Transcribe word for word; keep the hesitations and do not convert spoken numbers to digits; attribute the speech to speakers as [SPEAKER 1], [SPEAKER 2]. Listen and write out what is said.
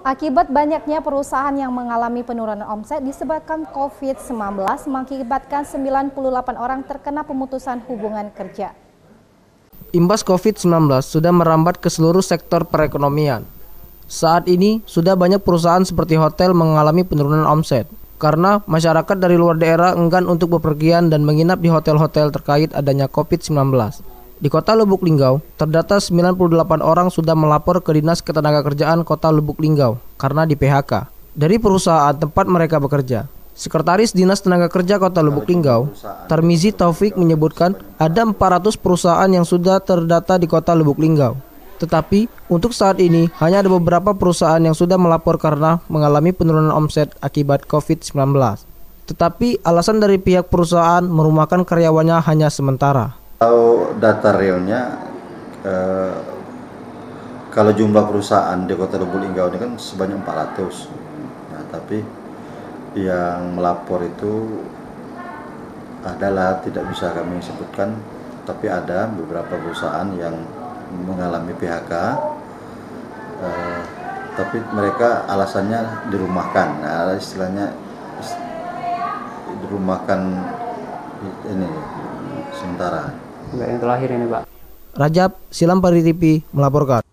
[SPEAKER 1] Akibat banyaknya perusahaan yang mengalami penurunan omset disebabkan COVID sembilan belas mengakibatkan sembilan puluh delapan orang terkena pemutusan hubungan kerja.
[SPEAKER 2] Imbas COVID sembilan belas sudah merambat ke seluruh sektor perekonomian. Saat ini sudah banyak perusahaan seperti hotel mengalami penurunan omset karena masyarakat dari luar daerah enggan untuk bepergian dan menginap di hotel-hotel terkait adanya COVID sembilan belas. Di Kota Lubuk Linggau, terdata sembilan puluh delapan orang sudah melapor ke Dinas Ketenagakerjaan Kota Lubuk Linggau karena di P H K dari perusahaan tempat mereka bekerja. Sekretaris Dinas Tenaga Kerja Kota Lubuk Linggau, Tarmizi Taufik menyebutkan ada empat ratus perusahaan yang sudah terdata di Kota Lubuk Linggau. Tetapi untuk saat ini hanya ada beberapa perusahaan yang sudah melapor karena mengalami penurunan omset akibat COVID sembilan belas. Tetapi alasan dari pihak perusahaan merumahkan karyawannya hanya sementara.
[SPEAKER 3] Kalau data realnya, eh, kalau jumlah perusahaan di Kota Lubuk Linggau ini kan sebanyak empat ratus. Nah, tapi yang melapor itu adalah tidak bisa kami sebutkan, tapi ada beberapa perusahaan yang mengalami P H K, eh, tapi mereka alasannya dirumahkan. Nah, istilahnya dirumahkan ini sementara.
[SPEAKER 4] Yang terakhir ini, Pak.
[SPEAKER 2] Rajab Silampari T V melaporkan.